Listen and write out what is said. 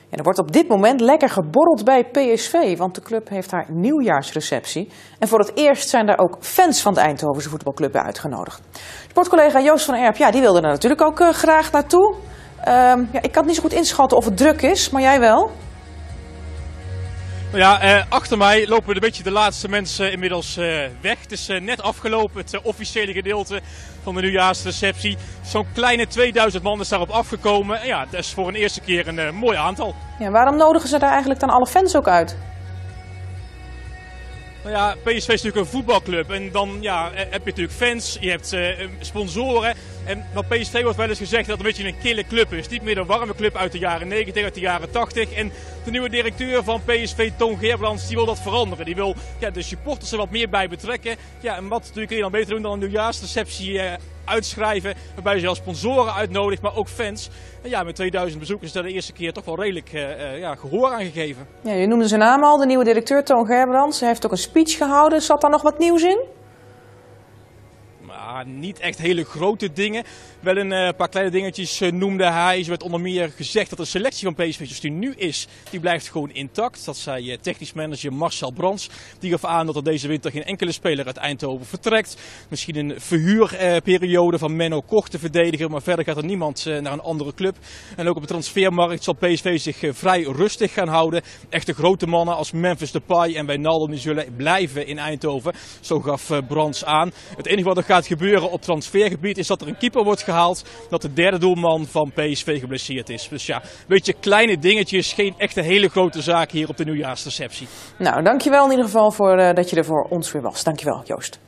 En er wordt op dit moment lekker geborreld bij PSV, want de club heeft haar nieuwjaarsreceptie. En voor het eerst zijn daar ook fans van de Eindhovense voetbalclub bij uitgenodigd. Sportcollega Joost van Erp, ja, die wilde er natuurlijk ook graag naartoe. Ik kan het niet zo goed inschatten of het druk is, maar jij wel? Nou ja, achter mij lopen een beetje de laatste mensen inmiddels weg. Het is net afgelopen, het officiële gedeelte van de nieuwjaarsreceptie. Zo'n kleine 2000 man is daarop afgekomen. En ja, dat is voor een eerste keer een mooi aantal. Ja, waarom nodigen ze daar eigenlijk dan alle fans ook uit? Nou ja, PSV is natuurlijk een voetbalclub en dan ja, heb je natuurlijk fans, je hebt sponsoren. En van PSV wordt wel eens gezegd dat het een beetje een kille club is. Niet meer een warme club uit de jaren 90, uit de jaren 80. En de nieuwe directeur van PSV, Toon Gerbrands, die wil dat veranderen. Die wil de supporters er wat meer bij betrekken. Ja, en wat natuurlijk kun je dan beter doen dan een nieuwjaarsreceptie uitschrijven. Waarbij je zelfs sponsoren uitnodigt, maar ook fans. En ja, met 2000 bezoekers is dat de eerste keer toch wel redelijk gehoor aan gegeven. Ja, je noemde zijn naam al, de nieuwe directeur Toon Gerbrands. Hij heeft ook een speech gehouden. Zat daar nog wat nieuws in? Niet echt hele grote dingen. Wel een paar kleine dingetjes noemde hij. Er werd onder meer gezegd dat de selectie van PSV zoals die nu is, die blijft gewoon intact. Dat zei technisch manager Marcel Brands. Die gaf aan dat er deze winter geen enkele speler uit Eindhoven vertrekt. Misschien een verhuurperiode van Menno Koch te verdedigen. Maar verder gaat er niemand naar een andere club. En ook op de transfermarkt zal PSV zich vrij rustig gaan houden. Echte grote mannen als Memphis Depay en Wijnaldum die zullen blijven in Eindhoven. Zo gaf Brands aan. Het enige wat er gaat gebeuren op transfergebied is dat er een keeper wordt gehaald. Dat de derde doelman van PSV geblesseerd is. Dus ja, een beetje kleine dingetjes. Geen echte hele grote zaak hier op de nieuwjaarsreceptie. Nou, dankjewel in ieder geval voor dat je er voor ons weer was. Dankjewel, Joost.